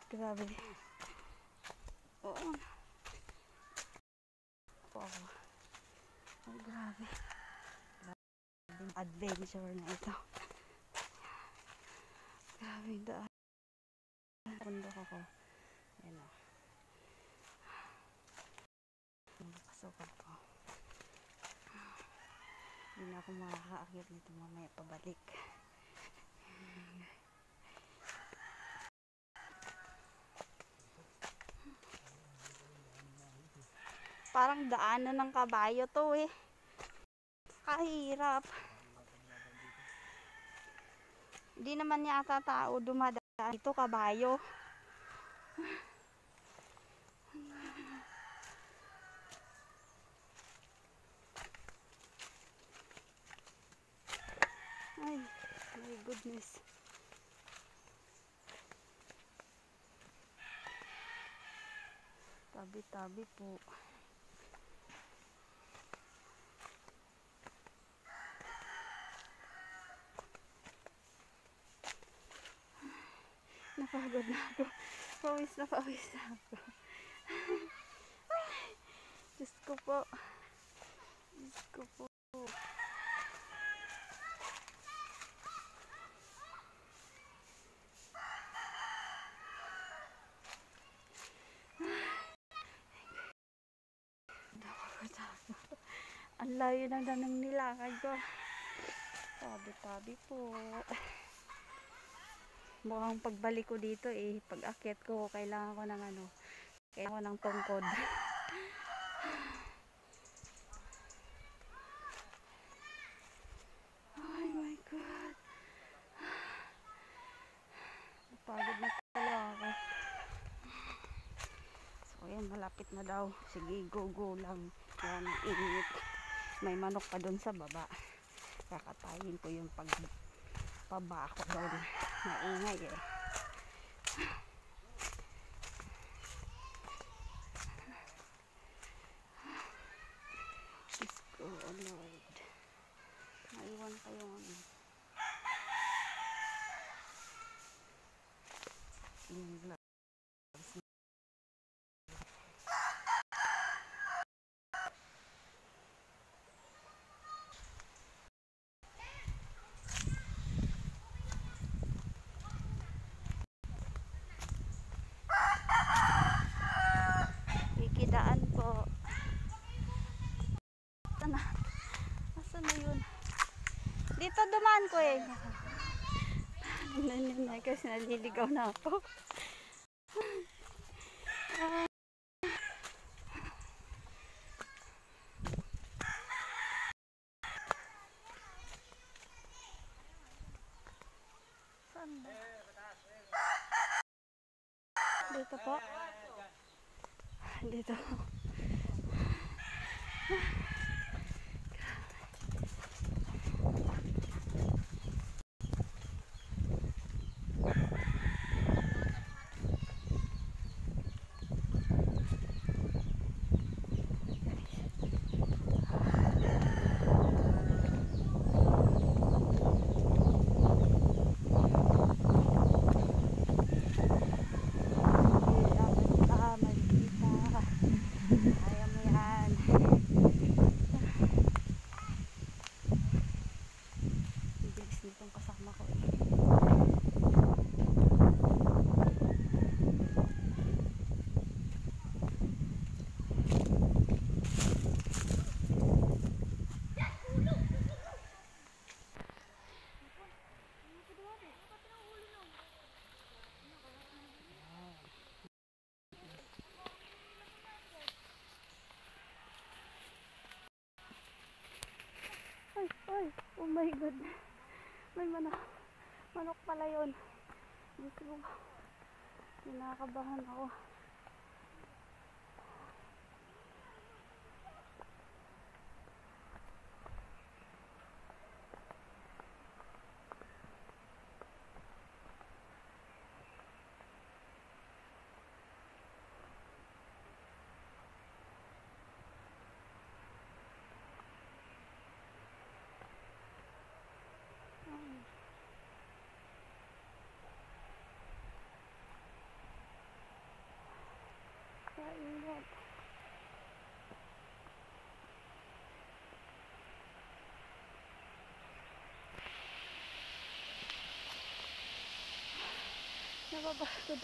Grabe. Oo. Wow. Oh, grabe. Grabe. Adventure na ito. Grabe daan. Bundok ako. Ayan o. Napasok ako. Hindi na ako makakaakyat nito mamaya pabalik. Parang daanan ng kabayo to eh. Kahirap. Hindi naman yata tao dumadaan dito, kabayo. Ay, my goodness. Tabi-tabi po. Napagod na ako. Pawis na ako. Diyos ko po. Diyos ko po. Napagod ako. Ang layo ng nilakad ko. Tabi-tabi po. Mukhang pagbalik ko dito eh, pag akyat ko, kailangan ko ng kailangan ko ng tungkod. Oh my God. Napagod na pala ako. So ayan, malapit na daw. Sige, go lang. Yan, init. May manok pa dun sa baba. Kakatayin ko yung pagpaba ako doon. Maingay eh. Diyos ko, oh Lord. Maiwan pa yung yung gloves. Ikidaan po. Asan na yun? Dito dumaan ko eh. Kasi naliligaw na ako. Saan ba? Dito po. Dito. Ay, oh my God. May manok pala yun. Diyos ko. Kinakabahan ako. Napapagod.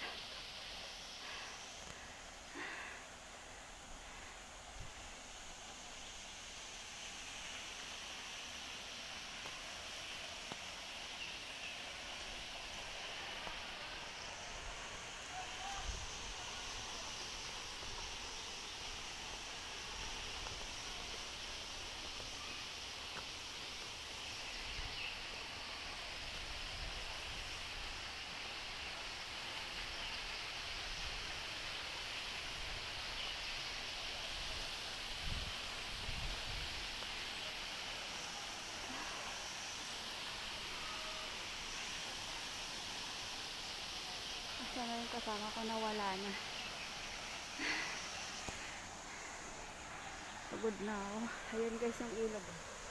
Sana yung kasama ko nawala na. Pagod na ako. Ayan guys yung ilog.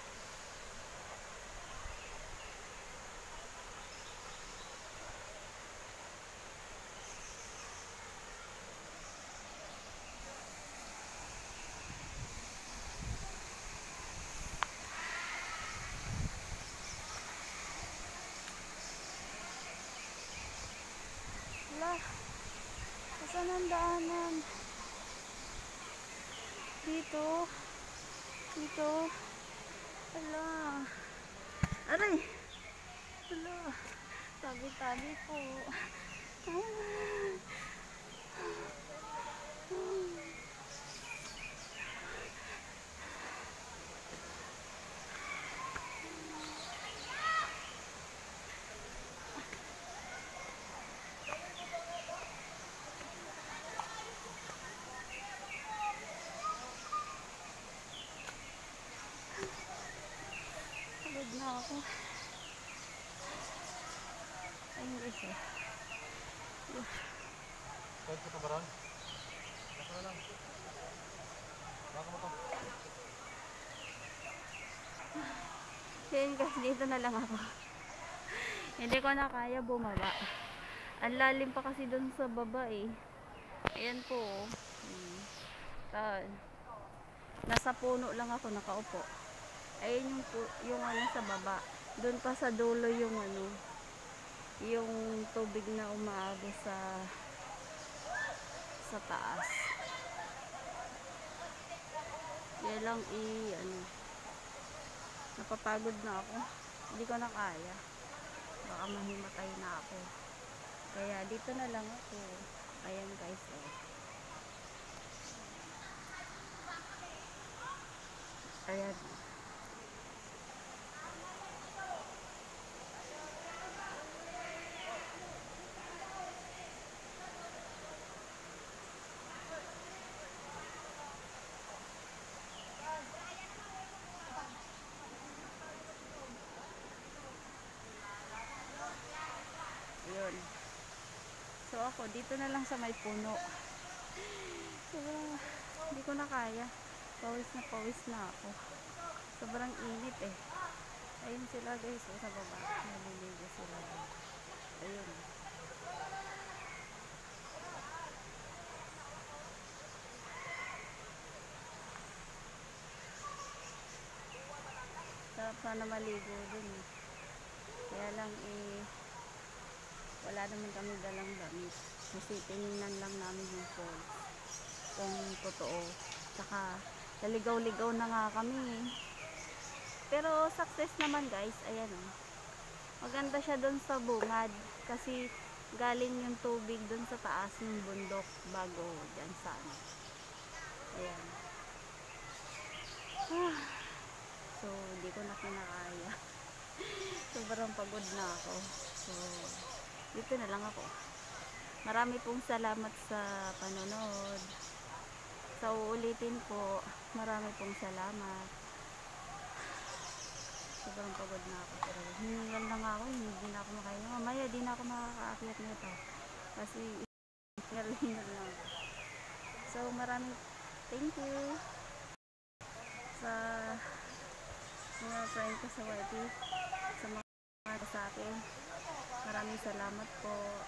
Wala. Saan ang daanan? Dito. Dito. Wala. Aray. Wala. Tabi-tabi po. Pagod na ako. Ayun guys eh. Kahit ko pa ron? Baka na lang. Baka mo to. Ayun guys, dito na lang ako. Hindi ko na kaya bumaba. Ang lalim pa kasi dun sa baba eh. Ayan po. Nasa puno lang ako nakaupo. Ayun yung ano sa baba. Doon pa sa dulo yung ano, yung tubig na umaagos sa taas. Kaya lang ano, napapagod na ako. Hindi ko na kaya. Baka mahimatay na ako. Kaya dito na lang ako. Ayan guys oh. Ayan. Yun. So ako, dito na lang sa may puno. Hindi ko na kaya. Pawis na ako. Sobrang init eh. Ayun sila guys, sa baba. Naliligo sila. Ayun. Sarap sana maligo dun eh. Kaya lang wala naman kami dalang damit. Kasi tinignan lang namin yung falls. Kung totoo. Saka naligaw-ligaw na nga kami eh. Pero success naman guys. Ayan oh. Maganda siya doon sa bungad. Kasi galing yung tubig doon sa taas ng bundok bago dyan sa ano. Ayan. So hindi ko na kinakaya. Sobrang pagod na ako. So dito na lang ako. Marami pong salamat sa panonood. Sa uulitin po, marami pong salamat. Sobrang pagod na ako. Pero hiningal lang ako, hindi na ako makaya. Mamaya di na ako makakaakyat nito. Kasi hingal lang ako. So maraming thank you sa mga friend ko sa YT, sa mga sa akin. Maraming salamat po.